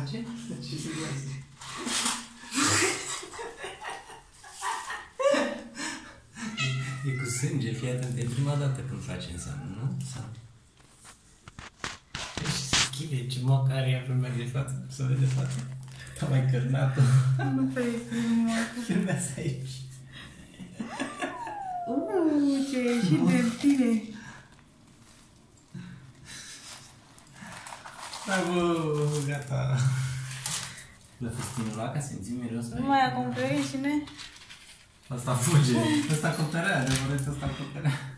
face? Ce se face? E cu sânge, fii atent, e prima dată când face înseamnă, nu? Sau? Și se schide, ce moc are ea pe de față, să vede față. Ca mai cărnată. Nu prea e frumoasă. Filmează aici. Ce e ieșit de tine. Bravo, gata. La festinul ăla, ca simțim mirosul. Nu mai acum că ieșine. Asta fuge. Asta coptărea, adevărat, asta coptărea.